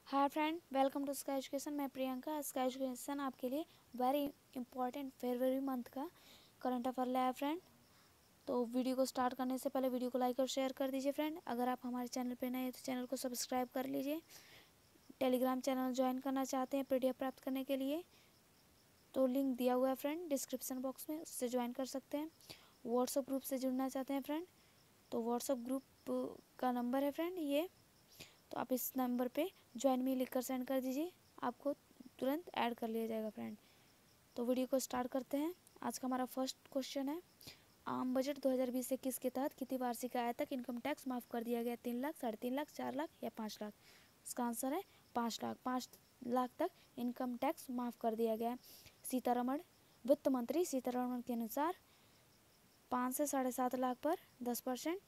Hi friend, welcome to Sky education. मैं Priyanka. Sky education आपके लिए वेरी इंपॉर्टेंट फरवरी मंथ का करंट अफेयर लाया फ्रेंड। तो वीडियो को स्टार्ट करने से पहले वीडियो को लाइक और शेयर कर दीजिए फ्रेंड। अगर आप हमारे चैनल पर नए हैं तो चैनल को सब्सक्राइब कर लीजिए। टेलीग्राम चैनल ज्वाइन करना चाहते हैं PDF प्राप्त करने के लिए तो लिंक दिया हुआ है फ्रेंड डिस्क्रिप्शन बॉक्स में, उससे ज्वाइन कर सकते हैं। व्हाट्सएप ग्रुप से जुड़ना चाहते हैं फ्रेंड तो व्हाट्सएप ग्रुप का नंबर है फ्रेंड ये, तो आप इस नंबर पे ज्वाइन मी लिख कर सेंड कर दीजिए, आपको तुरंत ऐड कर लिया जाएगा फ्रेंड। तो वीडियो को स्टार्ट करते हैं। आज का हमारा फर्स्ट क्वेश्चन है, आम बजट 2020-21 के तहत कितनी वार्षिक आय तक इनकम टैक्स माफ़ कर दिया गया? 3 लाख, 3.5 लाख, 4 लाख या 5 लाख? इसका आंसर है 5 लाख। 5 लाख तक इनकम टैक्स माफ़ कर दिया गया है। सीतारमण, वित्त मंत्री सीतारमण के अनुसार 5 से 7.5 लाख पर 10%,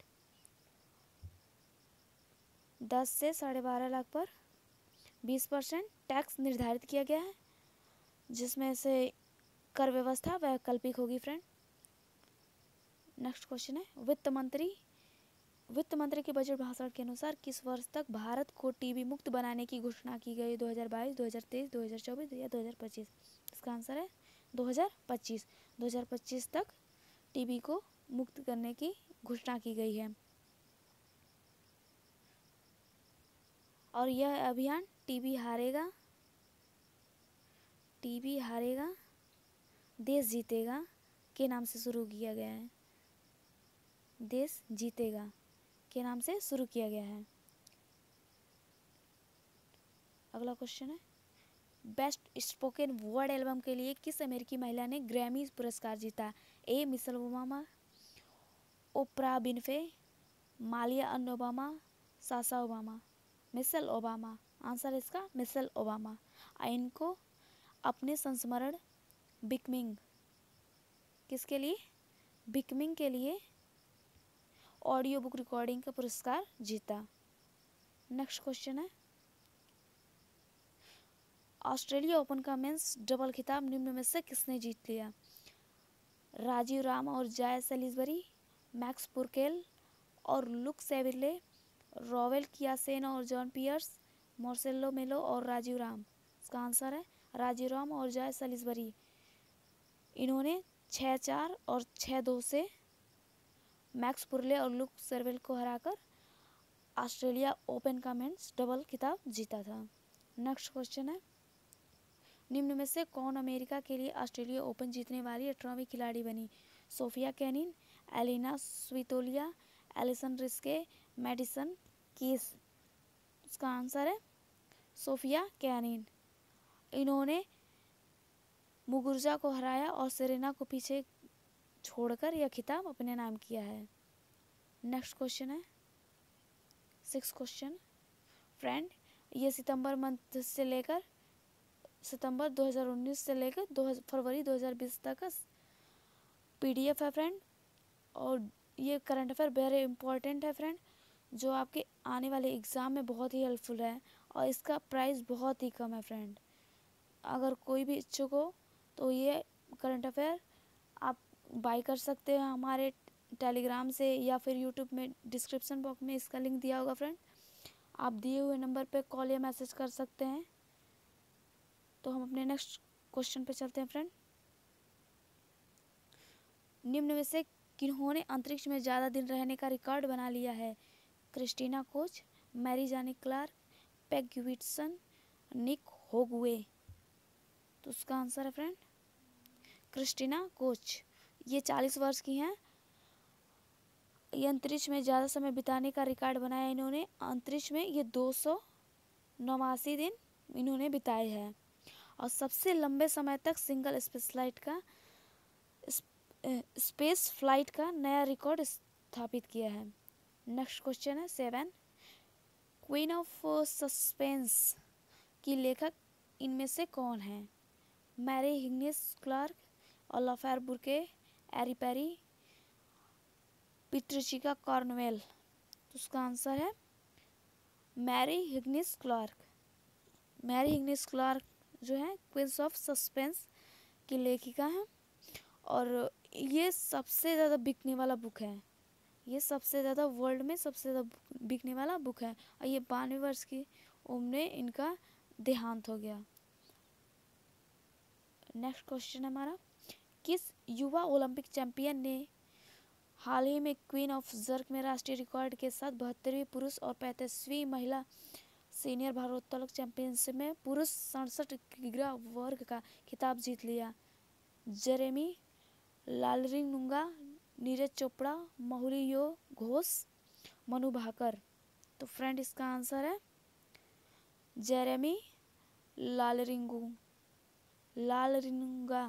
10 से 12.5 लाख पर 20% टैक्स निर्धारित किया गया है, जिसमें से कर व्यवस्था वैकल्पिक होगी फ्रेंड। नेक्स्ट क्वेश्चन है, वित्त मंत्री के बजट भाषण के अनुसार किस वर्ष तक भारत को टीबी मुक्त बनाने की घोषणा की गई? 2022, 2023, 2024 या 2025? इसका आंसर है 2025। 2025 तक टीबी को मुक्त करने की घोषणा की गई है। और यह अभियान टीबी हारेगा देश जीतेगा के नाम से शुरू किया गया है। देश जीतेगा के नाम से शुरू किया गया है। अगला क्वेश्चन है, बेस्ट स्पोकन वर्ड एल्बम के लिए किस अमेरिकी महिला ने ग्रैमी पुरस्कार जीता? A Michelle Obama, Oprah Winfrey, Malia Obama, Sasha Obama? Michelle Obama. Answer है इसका मिशेल ओबामा। इनको अपने संस्मरण बिकमिंग, किसके लिए? बिकमिंग के लिए ऑडियो बुक रिकॉर्डिंग का पुरस्कार जीता। नेक्स्ट क्वेश्चन है, ऑस्ट्रेलिया ओपन का मेंस डबल खिताब निम्न में से किसने जीत लिया? राजीव राम और जाय सैलिसबरी, मैक्स पुरकेल और लुक सेविले, रॉवेल कियासेन और जॉन पियर्स, मार्सेलो मेलो और राजीव राम? इसका आंसर है राजीव राम और जाय सैलिसबरी। इन्होंने 6-4 और 6-2 से मैक्स पुरले और लुक सेविल को हराकर ऑस्ट्रेलिया ओपन का मेंस डबल खिताब जीता था। नेक्स्ट क्वेश्चन है, निम्न में से कौन अमेरिका के लिए ऑस्ट्रेलिया ओपन जीतने वाली 18वीं खिलाड़ी बनी? Sofia Kenin, Elina Svitolina, Alison Riske, Madison Keys? इसका आंसर है सोफिया केनिन। इन्होंने मुगुरुजा को हराया और सेरेना को पीछे छोड़कर यह खिताब अपने नाम किया है। नेक्स्ट क्वेश्चन है, 6 क्वेश्चन फ्रेंड, ये सितंबर 2019 से लेकर फरवरी 2020 तक का PDF है फ्रेंड। और ये करंट अफेयर वेरी इंपॉर्टेंट है फ्रेंड, जो आपके आने वाले एग्ज़ाम में बहुत ही हेल्पफुल है और इसका प्राइस बहुत ही कम है फ्रेंड। अगर कोई भी इच्छुक हो तो ये करंट अफेयर आप बाय कर सकते हैं हमारे टेलीग्राम से या फिर यूट्यूब में डिस्क्रिप्शन बॉक्स में इसका लिंक दिया होगा फ्रेंड। आप दिए हुए नंबर पे कॉल या मैसेज कर सकते हैं। तो हम अपने नेक्स्ट क्वेश्चन पे चलते हैं फ्रेंड। निम्न में से किन्होंने अंतरिक्ष में ज़्यादा दिन रहने का रिकॉर्ड बना लिया है? Christina Koch, Mary Jane Clark, Peg Whitson, Nick Hague? तो उसका आंसर है फ्रेंड क्रिस्टीना कोच। ये 40 वर्ष की हैं। ये अंतरिक्ष में ज़्यादा समय बिताने का रिकॉर्ड बनाया इन्होंने। अंतरिक्ष में ये 289 दिन इन्होंने बिताए हैं और सबसे लंबे समय तक सिंगल स्पेस फ्लाइट का नया रिकॉर्ड स्थापित किया है। नेक्स्ट क्वेश्चन है 7, क्वीन ऑफ सस्पेंस की लेखक इनमें से कौन है? Mary Higgins Clark, Olafur Burke, Ari Perry, Patricia Cornwell? तो उसका आंसर है Mary Higgins Clark. Mary Higgins Clark जो है क्वींस ऑफ सस्पेंस की लेखिका है और ये सबसे ज़्यादा बिकने वाला बुक है। ये सबसे ज़्यादा वर्ल्ड में सबसे ज़्यादा बिकने वाला बुक है और ये 92 वर्ष की उनमें इनका देहांत हो गया। नेक्स्ट क्वेश्चन है हमारा, किस युवा ओलंपिक चैंपियन ने हाल ही में क्वीन ऑफ जर्क में राष्ट्रीय रिकॉर्ड के साथ 72वीं पुरुष और 35वीं महिला सीनियर भारोत्तोलक चैंपियनशिप में पुरुष 67 किग्रा वर्ग का खिताब जीत लिया? जेरेमी लालरिनुंगा, नीरज चोपड़ा, माहुलियो घोष, मनु भाकर। तो फ्रेंड इसका आंसर है जेरेमी लालरिनुंगा।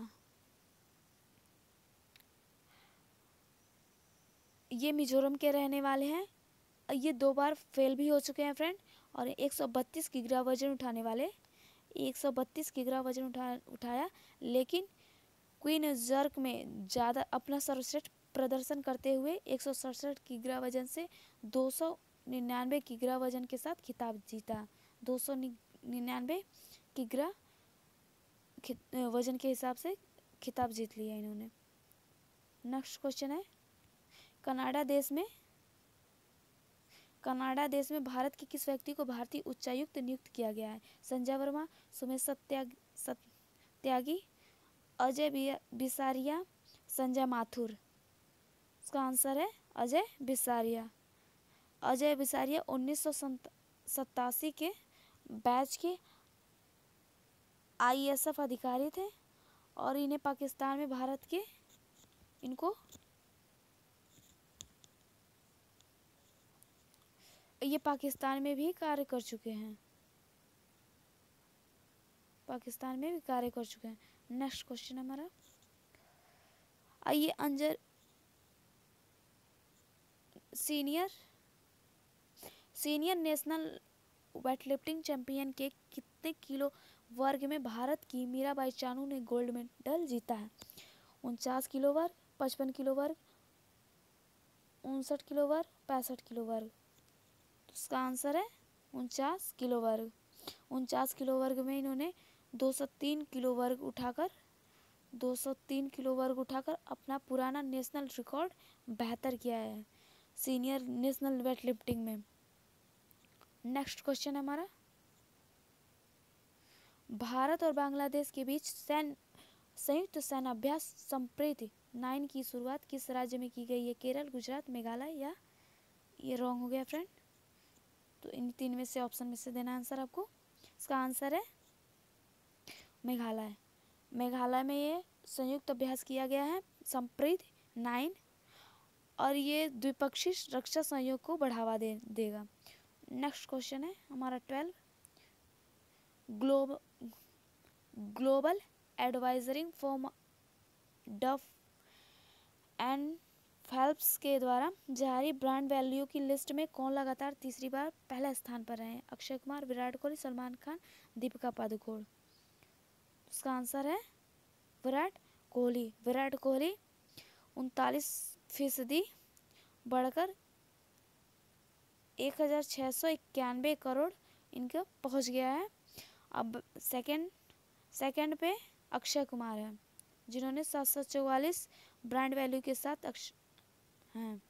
ये मिजोरम के रहने वाले हैं। ये 2 बार फेल भी हो चुके हैं फ्रेंड। और 132 किग्रा वजन उठाने वाले 132 किग्रा वजन उठाया, लेकिन क्वीन जर्क में ज़्यादा अपना सर्वश्रेष्ठ प्रदर्शन करते हुए 167 किग्रा वजन से 299 किग्रा वजन के साथ खिताब जीता। 299 किग्रा वजन के हिसाब से खिताब जीत लिया इन्होंने। नेक्स्ट क्वेश्चन है, कनाडा देश में भारत के किस व्यक्ति को भारतीय उच्चायुक्त नियुक्त किया गया है? संजय वर्मा, सुमेश सत्यागी, अजय बिसारिया, संजय माथुर। इसका आंसर है अजय बिसारिया। अजय बिसारिया 1987 के बैच के ISF अधिकारी थे और इन्हें पाकिस्तान में भारत के ये पाकिस्तान में भी कार्य कर चुके हैं। नेक्स्ट क्वेश्चन हमारा, आइए सीनियर नेशनल वेटलिफ्टिंग चैंपियन के कितने किलो वर्ग में भारत की मीराबाई चानू ने गोल्ड मेडल जीता है? 49 किलो वर्ग, 55 किलो वर्ग, 59 किलो वर्ग, 65 किलो वर्ग। तो इसका आंसर है 49 किलो वर्ग। 49 किलो वर्ग में इन्होंने 203 किलो वर्ग उठाकर अपना पुराना नेशनल रिकॉर्ड बेहतर किया है सीनियर नेशनल वेट लिफ्टिंग में। नेक्स्ट क्वेश्चन है हमारा, भारत और बांग्लादेश के बीच संयुक्त सैन्य अभ्यास संप्रीति 9 की शुरुआत किस राज्य में की गई है? केरल, गुजरात, मेघालय या ये रॉन्ग हो गया फ्रेंड? तो इन 3 में से ऑप्शन में से देना आंसर आपको। इसका आंसर है मेघालय। मेघालय में ये संयुक्त अभ्यास किया गया है संप्रीति 9, और ये द्विपक्षीय रक्षा सहयोग को बढ़ावा देगा। नेक्स्ट क्वेश्चन है हमारा 12, global advisory for Duff and Phelps के द्वारा जारी ब्रांड वैल्यू की लिस्ट में कौन लगातार तीसरी बार पहले स्थान पर रहे हैं? अक्षय कुमार, विराट कोहली, सलमान खान, दीपिका पादुकोण। उसका आंसर है विराट कोहली। विराट कोहली 39% बढ़कर 1691 करोड़ इनका पहुंच गया है। अब सेकंड पे अक्षय कुमार है जिन्होंने 744 ब्रांड वैल्यू के साथ हैं।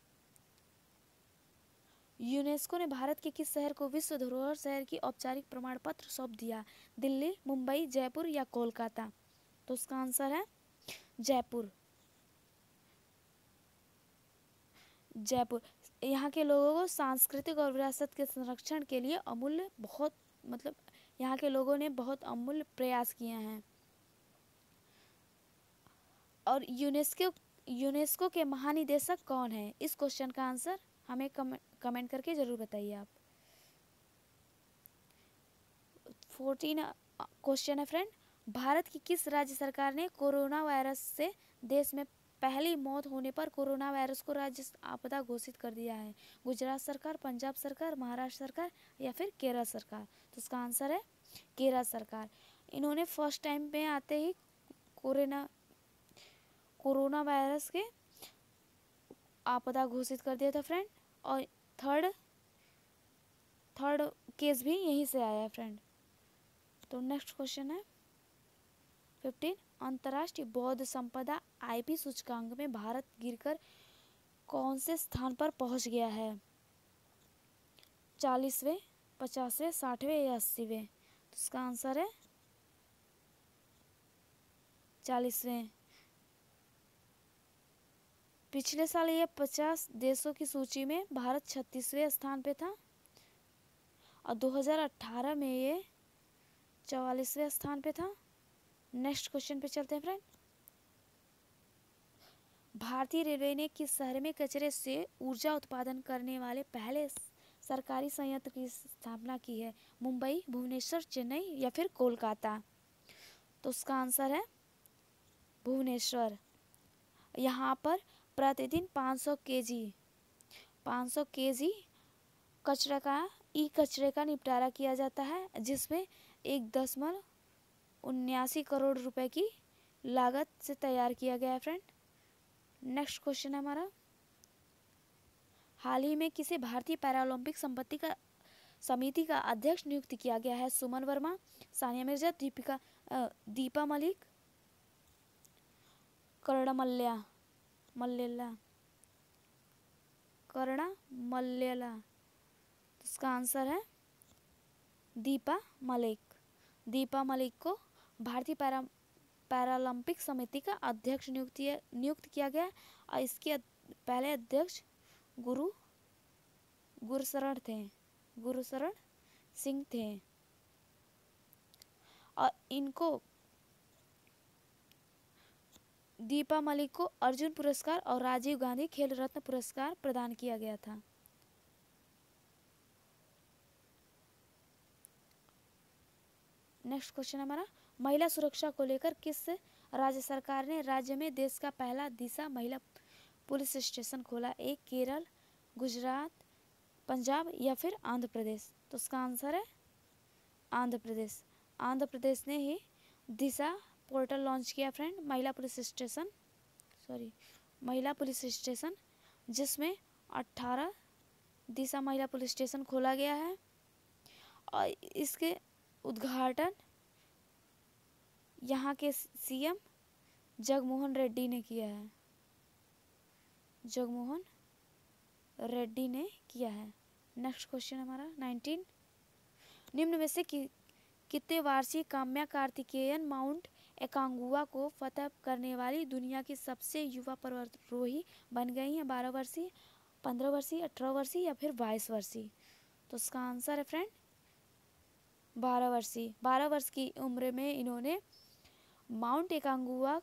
यूनेस्को ने भारत के किस शहर को विश्व धरोहर शहर की औपचारिक प्रमाण पत्र सौंप दिया? दिल्ली, मुंबई, जयपुर या कोलकाता? तो उसका आंसर है जयपुर। जयपुर यहाँ के लोगों को सांस्कृतिक और विरासत के संरक्षण के लिए अमूल्य यहाँ के लोगों ने बहुत अमूल्य प्रयास किए हैं। और यूनेस्को के महानिदेशक कौन है? इस क्वेश्चन का आंसर हमें कमेंट करके जरूर बताइए आप। 14 क्वेश्चन है फ्रेंड, भारत की किस राज्य सरकार ने कोरोना वायरस से देश में पहली मौत होने पर कोरोना वायरस को राज्य आपदा घोषित कर दिया है? गुजरात सरकार, पंजाब सरकार, महाराष्ट्र सरकार या फिर केरल सरकार? तो इसका आंसर है केरल सरकार। इन्होंने फर्स्ट टाइम पे आते ही कोरोना वायरस के आपदा घोषित कर दिया था फ्रेंड, और थर्ड केस भी यहीं से आया है फ्रेंड। तो नेक्स्ट क्वेश्चन है 15, अंतर्राष्ट्रीय बौद्ध संपदा IP सूचकांक में भारत गिरकर कौन से स्थान पर पहुंच गया है? 40वें, 50वें, 60वें या 80वें? तो इसका आंसर है 40वें। पिछले साल ये 50 देशों की सूची में भारत 36वें स्थान पे था और 2018 में ये 44वें स्थान पे था। नेक्स्ट क्वेश्चन पे चलते हैं फ्रेंड। भारतीय रेलवे ने किस शहर में कचरे से ऊर्जा उत्पादन करने वाले पहले सरकारी संयंत्र की स्थापना की है? मुंबई, भुवनेश्वर, चेन्नई या फिर कोलकाता? तो उसका आंसर है भुवनेश्वर। यहाँ पर प्रतिदिन 500 केजी कचरे का निपटारा किया जाता है, जिसमें 1.79 करोड़ रुपए की लागत से तैयार किया गया है फ्रेंड। नेक्स्ट क्वेश्चन है हमारा, हाल ही में किसे भारतीय पैरालंपिक समिति का अध्यक्ष नियुक्त किया गया है? सुमन वर्मा, सानिया मिर्जा, दीपा मलिक, कर्णा मल्लेला। तो इसका आंसर है दीपा मलिक। दीपा मलिक को भारतीय पैरालंपिक समिति का अध्यक्ष नियुक्त किया गया और इसके पहले अध्यक्ष गुरुशरण सिंह थे और इनको दीपा मलिक को अर्जुन पुरस्कार और राजीव गांधी खेल रत्न पुरस्कार प्रदान किया गया था। नेक्स्ट क्वेश्चन हमारा, महिला सुरक्षा को लेकर किस राज्य सरकार ने राज्य में देश का पहला दिशा महिला पुलिस स्टेशन खोला? एक, केरल, गुजरात, पंजाब या फिर आंध्र प्रदेश? तो उसका आंसर है आंध्र प्रदेश। आंध्र प्रदेश ने ही दिशा पोर्टल लॉन्च किया फ्रेंड, महिला पुलिस स्टेशन, जिसमें 18 दिशा महिला पुलिस स्टेशन खोला गया है और इसके उद्घाटन यहाँ के सीएम जगनमोहन रेड्डी ने किया है। नेक्स्ट क्वेश्चन हमारा 19, निम्न में से कितने वर्षीय काम्या कार्तिकेयन माउंट एकांगुआ को फतह करने वाली दुनिया की सबसे युवा पर्वतारोही बन गई हैं? 12 वर्षीय, 15 वर्षीय, 18 वर्षीय या फिर 22 वर्षीय? तो इसका आंसर है फ्रेंड 12 वर्षीय। 12 वर्ष की उम्र में इन्होंने माउंट एकांगुआ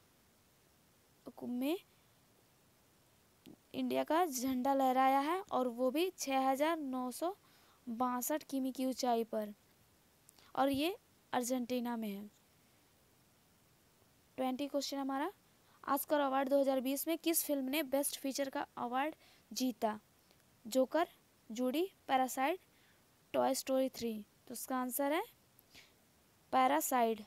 में इंडिया का झंडा लहराया है और वो भी 6,962 किमी की ऊंचाई पर, और ये अर्जेंटीना में है। 20 क्वेश्चन हमारा, ऑस्कर अवार्ड 2020 में किस फिल्म ने बेस्ट फीचर का अवार्ड जीता? Joker, Judy, Parasite, Toy Story 3? तो उसका आंसर है पैरासाइट।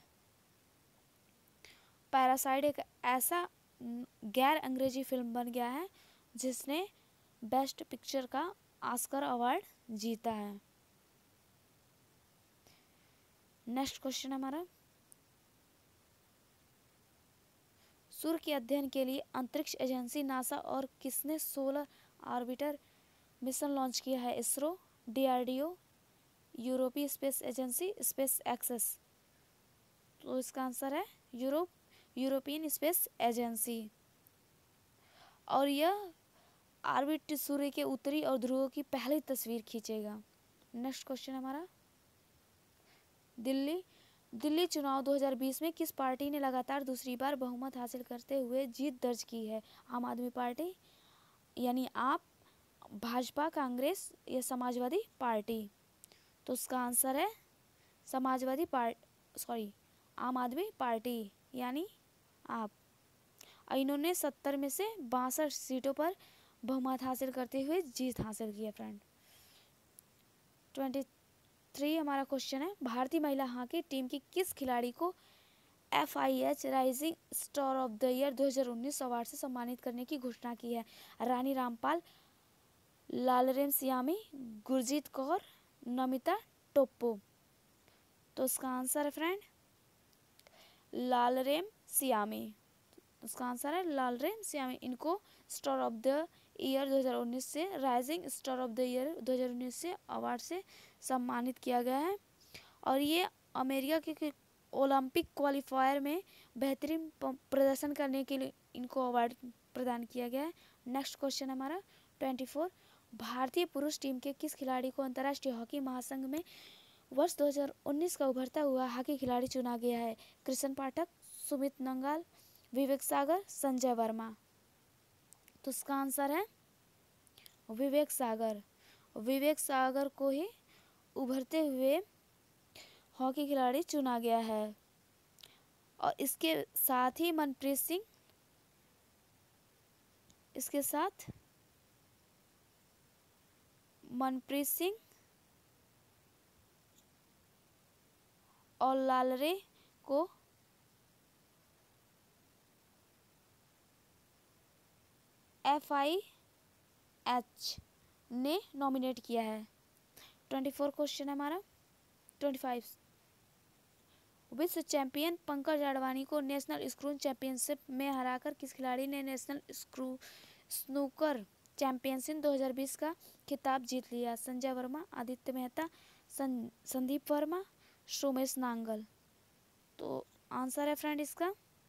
पैरासाइट एक ऐसा गैर अंग्रेजी फिल्म बन गया है जिसने बेस्ट पिक्चर का ऑस्कर अवार्ड जीता है। नेक्स्ट क्वेश्चन हमारा, सूर्य के अध्ययन के लिए अंतरिक्ष एजेंसी नासा और किसने सोलर ऑर्बिटर मिशन लॉन्च किया है? इसरो, डीआरडीओ, यूरोपीय स्पेस एजेंसी, स्पेस एक्सेस? तो इसका आंसर है यूरोपियन स्पेस एजेंसी। और यह ऑर्बिट सूर्य के उत्तरी और ध्रुवों की पहली तस्वीर खींचेगा। नेक्स्ट क्वेश्चन हमारा, दिल्ली चुनाव 2020 में किस पार्टी ने लगातार दूसरी बार बहुमत हासिल करते हुए जीत दर्ज की है? आम आदमी पार्टी यानी आप, भाजपा, कांग्रेस या समाजवादी पार्टी? तो उसका आंसर है आम आदमी पार्टी यानी आप। इन्होंने 70 में से 62 सीटों पर बहुमत हासिल करते हुए जीत हासिल की है फ्रेंड। 23 हमारा क्वेश्चन है, भारतीय महिला हॉकी टीम की किस खिलाड़ी को FIH rising star of the year 2019 award से सम्मानित करने की घोषणा की है? रानी रामपाल, लालरेमसियामी, गुरजीत कौर, नमिता टोप्पो? तो उसका आंसर है फ्रेंड लालरेमसियामी। उसका आंसर है लालरेमसियामी। इनको स्टार ऑफ द ईयर 2019 से, rising star of the year 2019 से अवार्ड से सम्मानित किया गया है। और ये अमेरिका के ओलंपिक क्वालिफायर में बेहतरीन प्रदर्शन करने के लिए इनको अवार्ड प्रदान किया गया है। नेक्स्ट क्वेश्चन हमारा 24, भारतीय पुरुष टीम के किस खिलाड़ी को अंतर्राष्ट्रीय हॉकी महासंघ में वर्ष 2019 का उभरता हुआ हॉकी खिलाड़ी चुना गया है? कृष्ण पाठक, सुमित नंगाल, विवेक सागर, संजय वर्मा। तो इसका आंसर है विवेक सागर। विवेक सागर को ही उभरते हुए हॉकी खिलाड़ी चुना गया है। और इसके साथ ही मनप्रीत सिंह, इसके साथ मनप्रीत सिंह और लालरे को FIH ने नॉमिनेट किया है। 24 क्वेश्चन हमारा 25, विश्व चैंपियन पंकज अडवाणी को नेशनल स्क्रू चैंपियनशिप में हराकर किस खिलाड़ी ने नेशनल स्नूकर चैंपियनशिप 2020 का खिताब जीत लिया? संजय वर्मा, आदित्य मेहता, संदीप वर्मा, सोमेश नांगल। तो आंसर है फ्रेंड इसका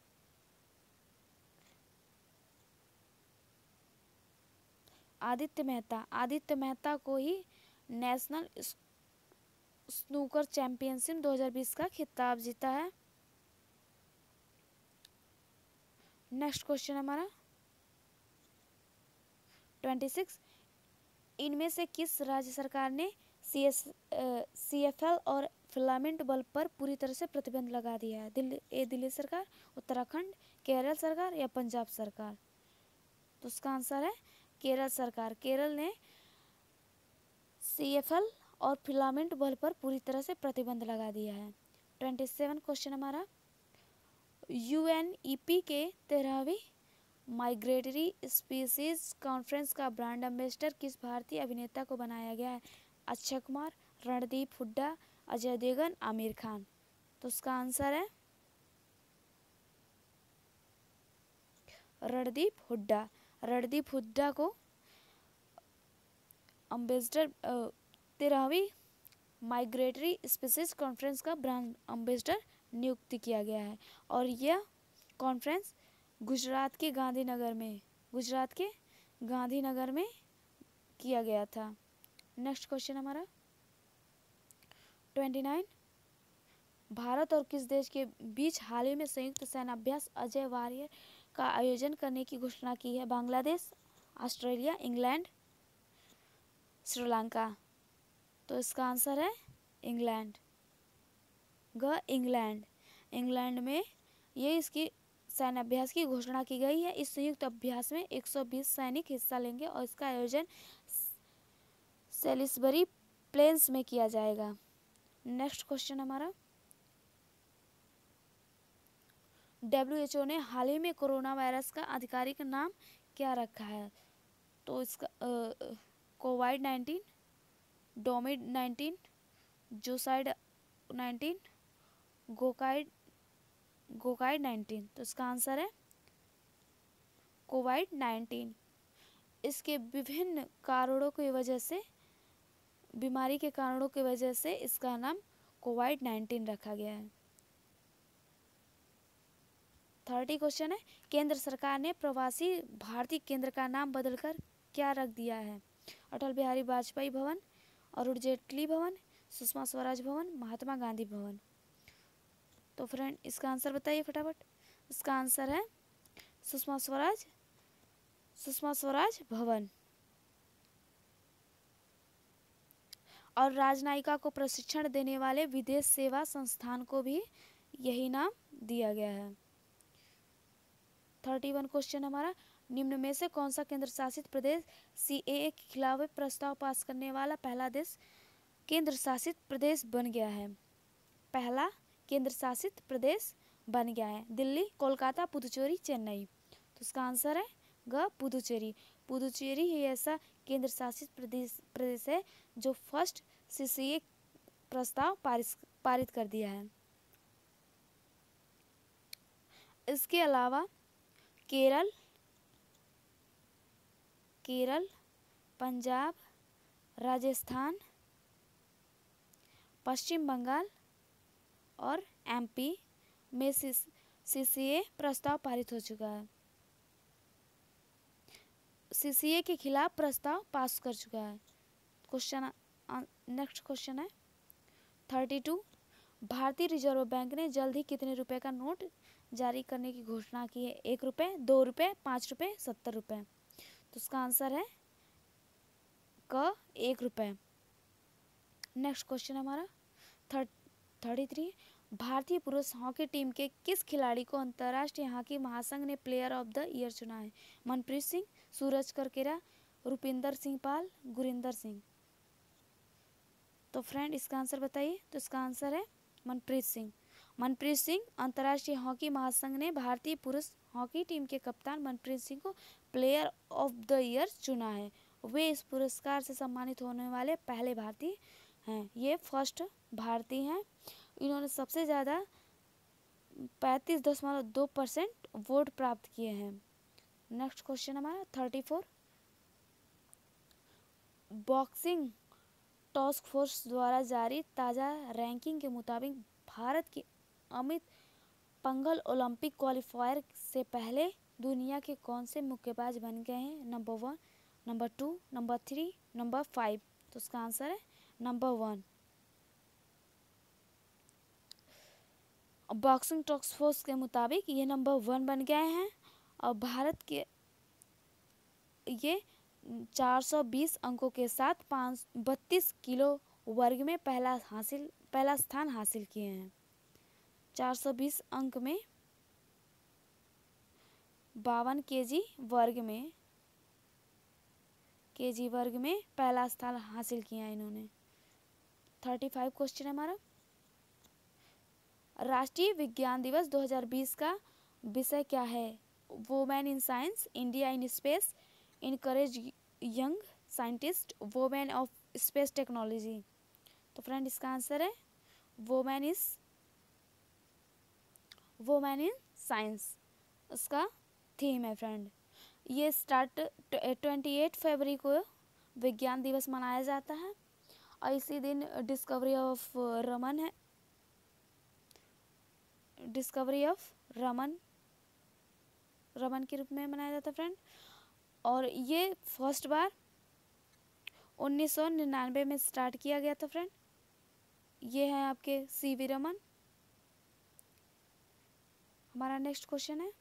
आदित्य मेहता। आदित्य मेहता को ही नेशनल स्नूकर चैंपियनशिप 2020 का खिताब जीता है। नेक्स्ट क्वेश्चन हमारा 26, इनमें से किस राज्य सरकार ने CFL और फिलामेंट बल्ब पर पूरी तरह से प्रतिबंध लगा दिया है? दिल्ली सरकार, उत्तराखंड, केरल सरकार या पंजाब सरकार? तो उसका आंसर है केरल सरकार। केरल ने CFL और फिलामेंट बल्ब पर पूरी तरह से प्रतिबंध लगा दिया है। 27 क्वेश्चन हमारा, UNEP के 13वीं माइग्रेटरी स्पीसीज कॉन्फ्रेंस का ब्रांड एम्बेसडर किस भारतीय अभिनेता को बनाया गया है? अक्षय कुमार, रणदीप हुड्डा, अजय देवगन, आमिर खान। तो उसका आंसर है रणदीप हुड्डा। रणदीप हुड्डा को एम्बेसडर 13वीं माइग्रेटरी स्पीसीज कॉन्फ्रेंस का ब्रांड एम्बेसडर नियुक्त किया गया है। और यह कॉन्फ्रेंस गुजरात के गांधीनगर में किया गया था। नेक्स्ट क्वेश्चन हमारा 29, भारत और किस देश के बीच हाल ही में संयुक्त सैन्य अभ्यास अजय वारियर का आयोजन करने की घोषणा की है? Bangladesh, Australia, England, Sri Lanka. तो इसका आंसर है इंग्लैंड। इंग्लैंड में ये इसकी सैन्य अभ्यास की घोषणा की गई है। इस संयुक्त अभ्यास में 120 सैनिक हिस्सा लेंगे और इसका आयोजन सेलिसबरी प्लेन्स में किया जाएगा। नेक्स्ट क्वेश्चन हमारा, WHO ने हाल ही में कोरोना वायरस का आधिकारिक नाम क्या रखा है? तो इसका कोविड-19, डोमिड-19, जोसाइड-19, गोकाइड-19। तो इसका आंसर है कोविड-19। इसके विभिन्न कारणों की वजह से, बीमारी के कारणों की वजह से इसका नाम कोविड-19 रखा गया है। 30 क्वेश्चन है, केंद्र सरकार ने प्रवासी भारतीय केंद्र का नाम बदलकर क्या रख दिया है? अटल बिहारी वाजपेयी भवन, अरुण जेटली भवन, सुषमा स्वराज भवन, महात्मा गांधी भवन। तो फ्रेंड इसका आंसर बताइए फटाफट। इसका आंसर है सुषमा स्वराज भवन। और राजनायिका को प्रशिक्षण देने वाले विदेश सेवा संस्थान को भी यही नाम दिया गया है। 31 क्वेश्चन हमारा, निम्न में से कौन सा केंद्र शासित प्रदेश CAA के खिलाफ प्रस्ताव पास करने वाला पहला देश केंद्र शासित प्रदेश बन गया है? पहला केंद्र शासित प्रदेश बन गया है दिल्ली, कोलकाता, पुदुचेरी, चेन्नई। तो इसका आंसर है पुदुचेरी। पुदुचेरी ही ऐसा केंद्र शासित प्रदेश है जो फर्स्ट CCA प्रस्ताव पारित कर दिया है। इसके अलावा केरल, पंजाब, राजस्थान, पश्चिम बंगाल और एमपी में सीसीए प्रस्ताव पारित हो चुका है। सीसीए के खिलाफ प्रस्ताव पास कर चुका है। क्वेश्चन नेक्स्ट क्वेश्चन है 32। भारतीय रिजर्व बैंक ने जल्द ही कितने रुपए का नोट जारी करने की घोषणा की है? 1 रुपये, 2 रुपये, 5 रुपये, 70 रुपये। तो इसका आंसर है क 1 रुपये। नेक्स्ट क्वेश्चन हमारा 33। भारतीय पुरुष हॉकी टीम के किस खिलाड़ी को अंतर्राष्ट्रीय हॉकी महासंघ ने प्लेयर ऑफ द ईयर चुना है? मनप्रीत सिंह, सूरज करकेरा, रुपिंदर सिंह पाल, गुरिंदर सिंह। तो फ्रेंड इसका आंसर बताइए। तो इसका आंसर है मनप्रीत सिंह। मनप्रीत सिंह अंतर्राष्ट्रीय हॉकी महासंघ ने भारतीय पुरुष हॉकी टीम के कप्तान मनप्रीत सिंह को प्लेयर ऑफ द ईयर चुना है। वे इस पुरस्कार से सम्मानित होने वाले पहले भारतीय हैं। ये फर्स्ट भारतीय हैं। इन्होंने सबसे ज़्यादा 35.2% वोट प्राप्त किए हैं। नेक्स्ट क्वेश्चन हमारा 34। बॉक्सिंग टास्क फोर्स द्वारा जारी ताज़ा रैंकिंग के मुताबिक भारत की अमित पंघल ओलंपिक क्वालिफायर से पहले दुनिया के कौन से मुक्केबाज बन गए हैं? Number 1, number 2, number 3, number 5। तो उसका आंसर है नंबर 1। बॉक्सिंग टास्क फोर्स के मुताबिक ये नंबर 1 बन गए हैं और भारत के ये 420 अंकों के साथ 32 किलो वर्ग में पहला स्थान हासिल किए हैं। 420 अंक में 52 केजी वर्ग में पहला स्थान हासिल किया इन्होंने। 35 क्वेश्चन है हमारा। राष्ट्रीय विज्ञान दिवस 2020 का विषय क्या है? Women in science, India in space, encourage young scientist, women of space technology. तो फ्रेंड इसका आंसर है वुमेन इन साइंस। उसका थीम है फ्रेंड। ये 28 फरवरी को विज्ञान दिवस मनाया जाता है और इसी दिन डिस्कवरी ऑफ रमन के रूप में मनाया जाता है फ्रेंड। और ये फर्स्ट बार 1999 में स्टार्ट किया गया था फ्रेंड। ये है आपके सीवी रमन। हमारा नेक्स्ट क्वेश्चन है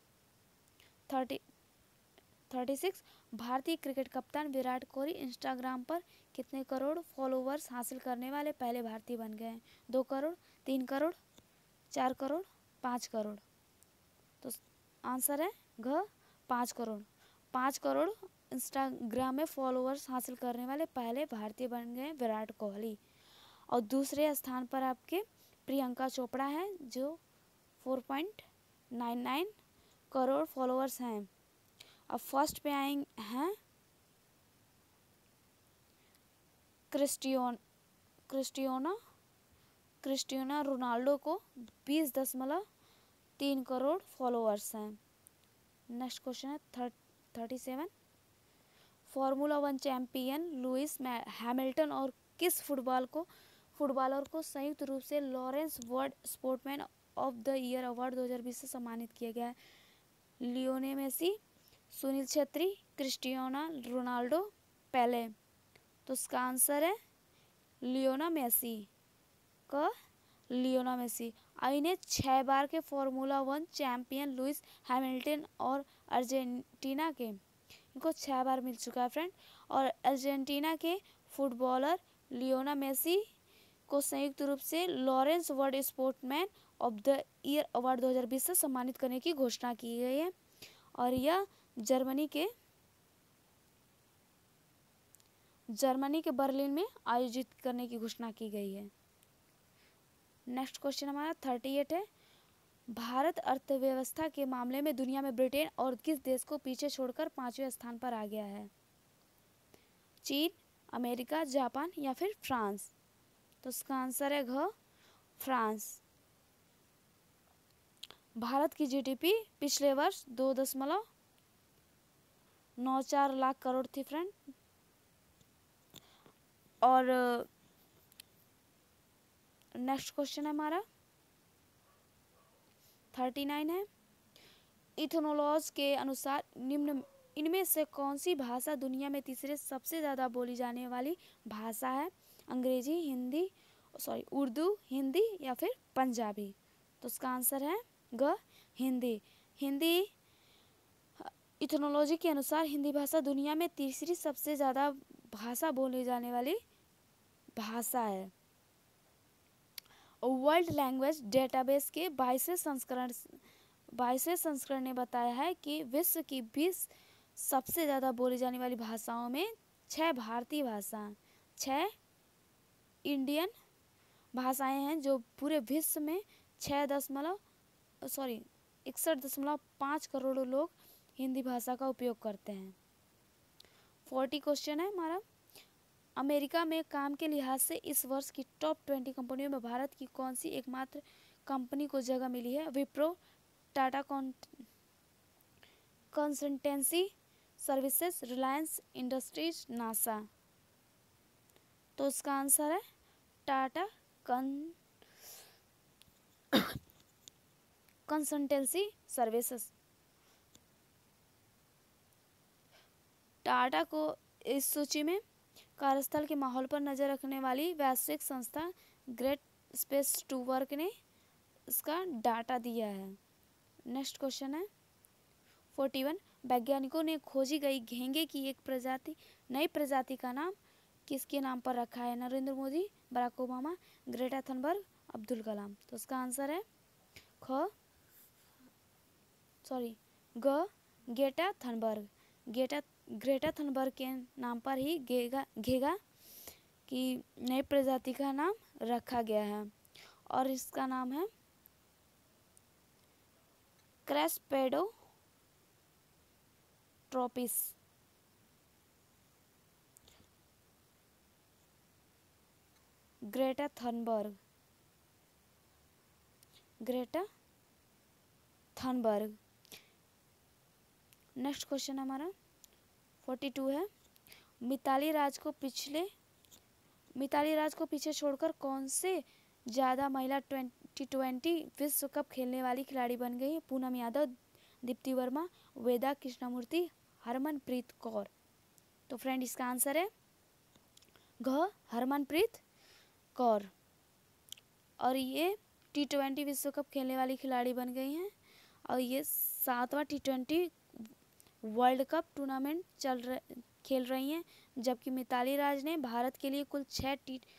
36। भारतीय क्रिकेट कप्तान विराट कोहली इंस्टाग्राम पर कितने करोड़ फॉलोवर्स हासिल करने वाले पहले भारतीय बन गए हैं? 2 करोड़, 3 करोड़, 4 करोड़, 5 करोड़। तो आंसर है घ 5 करोड़। 5 करोड़ इंस्टाग्राम में फॉलोवर्स हासिल करने वाले पहले भारतीय बन गए विराट कोहली। और दूसरे स्थान पर आपके प्रियंका चोपड़ा हैं जो 4.99 करोड़ फॉलोअर्स हैं। अब फर्स्ट पे आएंगे हैं क्रिस्टियानो रोनाल्डो को 20.3 करोड़ फॉलोअर्स हैं। नेक्स्ट क्वेश्चन है 37। फार्मूला 1 चैंपियन लुइस हैमिल्टन और किस फुटबॉलर को संयुक्त रूप से Laureus world sportsman of the year award 2020 से सम्मानित किया गया है? Lionel Messi, Sunil Chhetri, Cristiano Ronaldo, Pele. तो उसका आंसर है लियोनेल मेसी। इन्हें 6 बार के फार्मूला 1 चैंपियन लुइस हैमिल्टन और अर्जेंटीना के इनको 6 बार मिल चुका है फ्रेंड। और अर्जेंटीना के फुटबॉलर लियोनेल मेसी को संयुक्त रूप से Laureus world sportsman of the year award 2020 से सम्मानित करने की घोषणा की गई है और यह जर्मनी के बर्लिन में आयोजित करने की घोषणा की गई है। नेक्स्ट क्वेश्चन हमारा 38 है। भारत अर्थव्यवस्था के मामले में दुनिया में ब्रिटेन और किस देश को पीछे छोड़कर 5वें स्थान पर आ गया है? चीन, अमेरिका, जापान या फिर फ्रांस। तो इसका आंसर है घ फ्रांस। भारत की जीडीपी पिछले वर्ष 2.94 लाख करोड़ थी फ्रेंड। और नेक्स्ट क्वेश्चन है हमारा 39 है। इथनोलॉज के अनुसार निम्न इनमें से कौन सी भाषा दुनिया में तीसरे सबसे ज़्यादा बोली जाने वाली भाषा है? अंग्रेजी, हिंदी, उर्दू, हिंदी या फिर पंजाबी? तो उसका आंसर है ग, हिंदी। हिंदी इथनोलॉजी के अनुसार हिंदी भाषा दुनिया में तीसरी सबसे ज़्यादा भाषा बोली जाने वाली भाषा है। वर्ल्ड लैंग्वेज डेटाबेस के 22वें संस्करण ने बताया है कि विश्व की 20 सबसे ज़्यादा बोली जाने वाली भाषाओं में 6 भारतीय भाषा, 6 इंडियन भाषाएं हैं जो पूरे विश्व में 61.5 करोड़ लोग हिंदी भाषा का उपयोग करते हैं। 40 क्वेश्चन है हमारा। अमेरिका में काम के लिहाज से इस वर्ष की टॉप 20 कंपनियों में भारत की कौन सी एकमात्र कंपनी को जगह मिली है? Wipro, Tata consultancy services, Reliance industries, NASA? तो उसका आंसर है टाटा कंसल्टेंसी सर्विसेज। टाटा को इस सूची में कार्यस्थल के माहौल पर नजर रखने वाली वैश्विक संस्था ग्रेट स्पेस टू वर्क ने इसका डाटा दिया है। नेक्स्ट क्वेश्चन है 41। वैज्ञानिकों ने खोजी गई घेंगे की एक नई प्रजाति का नाम किसके नाम पर रखा है? Narendra Modi, Barack Obama, Greta Thunberg, Abdul Kalam? तो उसका आंसर है ग्रेटा थनबर्ग। ग्रेटा थनबर्ग के नाम पर ही घेंगा की नई प्रजाति का नाम रखा गया है और इसका नाम है Crespedotropis. Greta Thunberg. Next question हमारा 42 है। मिताली राज को पीछे छोड़कर कौन से ज़्यादा महिला T20 विश्व कप खेलने वाली खिलाड़ी बन गई? पूनम यादव, दीप्ति वर्मा, वेदा कृष्णमूर्ति, हरमनप्रीत कौर? तो फ्रेंड इसका आंसर है हरमनप्रीत कौर। और ये T20 विश्व कप खेलने वाली खिलाड़ी बन गई हैं और ये 7वां T20 वर्ल्ड कप टूर्नामेंट खेल रही हैं। जबकि मिताली राज ने भारत के लिए कुल 6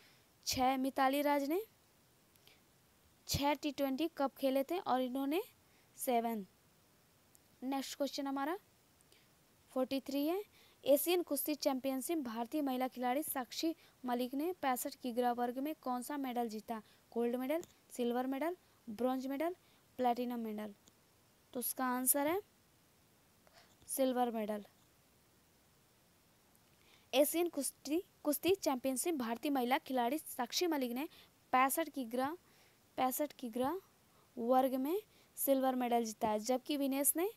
T20 कप खेले थे और इन्होंने 7। नेक्स्ट क्वेश्चन हमारा 43 है। एशियन कुश्ती चैंपियनशिप भारतीय महिला खिलाड़ी साक्षी मलिक ने 65 किग्रा वर्ग में कौन सा मेडल जीता? Gold medal, silver medal, bronze medal, platinum medal? तो उसका आंसर है सिल्वर मेडल। एशियन कुश्ती चैंपियनशिप भारतीय महिला खिलाड़ी साक्षी मलिक ने 65 किग्रा वर्ग में सिल्वर मेडल जीता है। जबकि विनेश ने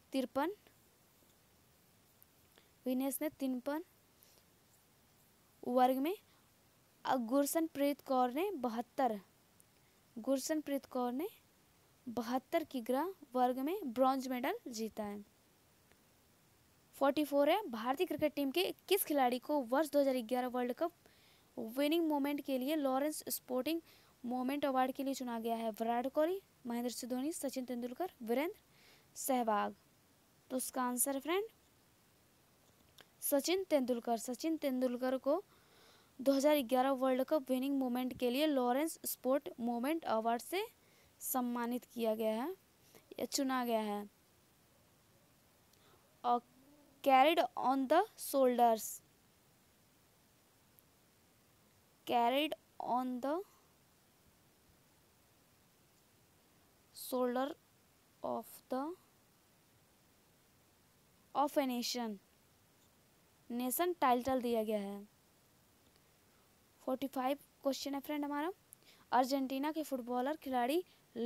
53 वर्ग में, गुरसनप्रीत कौर ने 72 किग्रा वर्ग में ब्रॉन्ज मेडल जीता है। 44 है। भारतीय क्रिकेट टीम के किस खिलाड़ी को वर्ष 2011 वर्ल्ड कप विनिंग मोमेंट के लिए लॉरेंस स्पोर्टिंग मोमेंट अवार्ड के लिए चुना गया है? विराट कोहली, महेंद्र सिंह धोनी, सचिन तेंदुलकर, वीरेंद्र सहवाग? तो उसका आंसर है फ्रेंड सचिन तेंदुलकर को 2011 वर्ल्ड कप विनिंग मोमेंट के लिए लॉरेंस स्पोर्ट मोमेंट अवार्ड से सम्मानित किया गया है या चुना गया है। और carried on the shoulders of a nation title दिया गया है। 45 क्वेश्चन है फ्रेंड हमारा। अर्जेंटीना के फुटबॉलर खिलाड़ी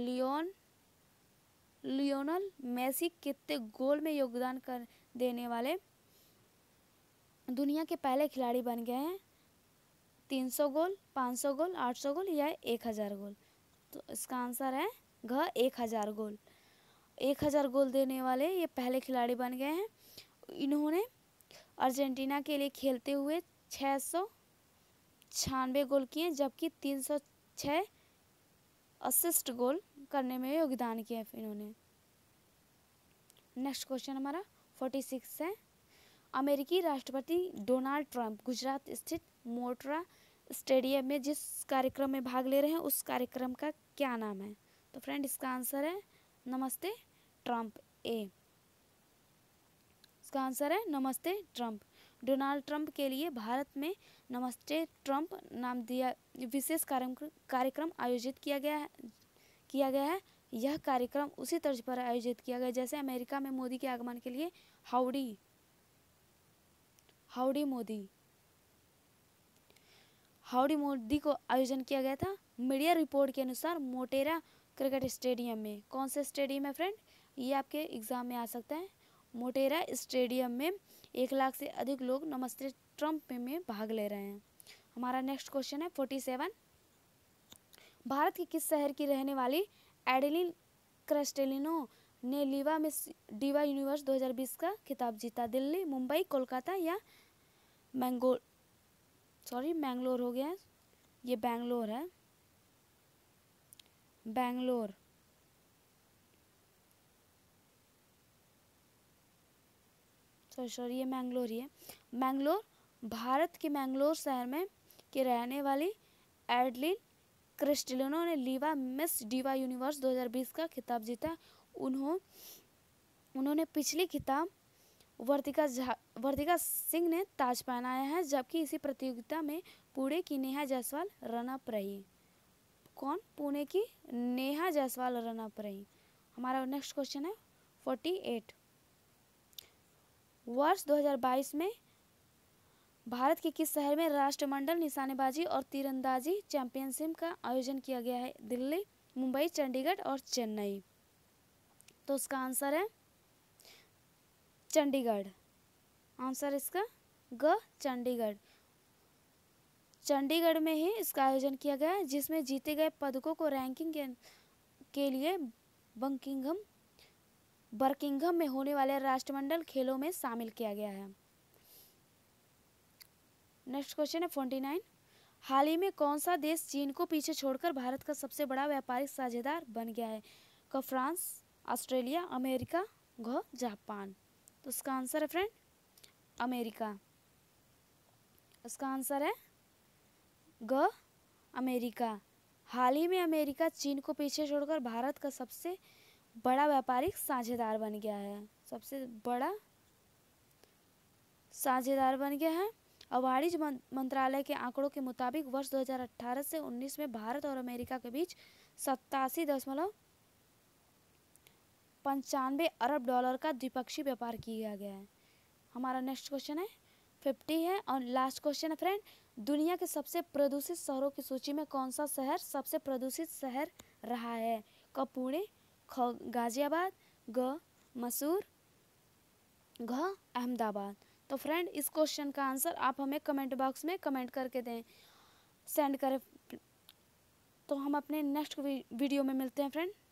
लियोनल मेसी कितने गोल में योगदान कर देने वाले दुनिया के पहले खिलाड़ी बन गए हैं? 300 गोल, 500 गोल, 800 गोल या 1000 गोल? तो इसका आंसर है घ 1000 गोल। 1000 गोल देने वाले ये पहले खिलाड़ी बन गए हैं। इन्होंने अर्जेंटीना के लिए खेलते हुए 696 गोल किए, जबकि 306 असिस्ट गोल करने में योगदान किया इन्होंने। नेक्स्ट क्वेश्चन हमारा 46 है। अमेरिकी राष्ट्रपति डोनाल्ड ट्रंप गुजरात स्थित मोटेरा स्टेडियम में जिस कार्यक्रम में भाग ले रहे हैं उस कार्यक्रम का क्या नाम है? तो फ्रेंड इसका आंसर है नमस्ते ट्रंप। ए, इसका आंसर है नमस्ते ट्रंप। डोनाल्ड ट्रंप के लिए भारत में नमस्ते ट्रंप नाम दिया विशेष कार्यक्रम आयोजित किया गया है। यह कार्यक्रम उसी तर्ज पर आयोजित किया गया जैसे अमेरिका में मोदी के आगमन के लिए हाउडी मोदी को आयोजन किया गया था। मीडिया रिपोर्ट के अनुसार मोटेरा क्रिकेट स्टेडियम में, कौन सा स्टेडियम है फ्रेंड? ये आपके एग्जाम में आ सकता है। मोटेरा स्टेडियम में 1 लाख से अधिक लोग नमस्ते ट्रंप में भाग ले रहे हैं। हमारा नेक्स्ट क्वेश्चन है 47। भारत के किस शहर की रहने वाली एडेलिन क्रिस्टेलिनो ने लीवा मिस डिवा यूनिवर्स 2020 का खिताब जीता? दिल्ली, मुंबई, कोलकाता या मैंगलोर हो गया है, ये बैंगलोर है, बैंगलोर। ये मैंगलोर ही है। मैंगलोर, भारत के मैंगलोर शहर में के रहने वाली एडलिन क्रिस्टेलिनो ने लीवा मिस डिवा यूनिवर्स 2020 का खिताब जीता। उन्होंने पिछली खिताब वर्तिका सिंह ने ताज पहनाया है, जबकि इसी प्रतियोगिता में पुणे की नेहा जायसवाल रनअप रही। कौन? पुणे की नेहा जायसवाल रनअप रही। हमारा नेक्स्ट क्वेश्चन है 48। वर्ष 2022 में भारत के किस शहर में राष्ट्रमंडल निशानेबाजी और तीरंदाजी चैंपियनशिप का आयोजन किया गया है? दिल्ली, मुंबई, चंडीगढ़ और चेन्नई। तो उसका आंसर है चंडीगढ़। आंसर इसका ग चंडीगढ़। चंडीगढ़ में ही इसका आयोजन किया गया है, जिसमें जीते गए पदकों को रैंकिंग के लिए बर्किंघम में होने वाले राष्ट्रमंडल खेलों में शामिल किया गया है। नेक्स्ट क्वेश्चन है 49। हाल ही में कौन सा देश चीन को पीछे छोड़कर भारत का सबसे बड़ा व्यापारिक साझेदार बन गया है? क फ्रांस, ऑस्ट्रेलिया, अमेरिका, घ जापान। तो इसका आंसर है फ्रेंड अमेरिका। इसका आंसर है ग अमेरिका। हाल ही में अमेरिका चीन को पीछे छोड़कर भारत का सबसे बड़ा व्यापारिक साझेदार बन गया है। सबसे बड़ा साझेदार बन गया है। वाणिज्य मंत्रालय के आंकड़ों के मुताबिक वर्ष 2018 से 19 में भारत और अमेरिका के बीच 87.95 अरब डॉलर का द्विपक्षीय व्यापार किया गया है। हमारा नेक्स्ट क्वेश्चन है 50 है और लास्ट क्वेश्चन है फ्रेंड। दुनिया के सबसे प्रदूषित शहरों की सूची में कौन सा शहर सबसे प्रदूषित शहर रहा है? क पुणे, ख गाजियाबाद, ग मैसूर, घ अहमदाबाद। तो फ्रेंड इस क्वेश्चन का आंसर आप हमें कमेंट बॉक्स में कमेंट करके सेंड करें। तो हम अपने नेक्स्ट वीडियो में मिलते हैं फ्रेंड।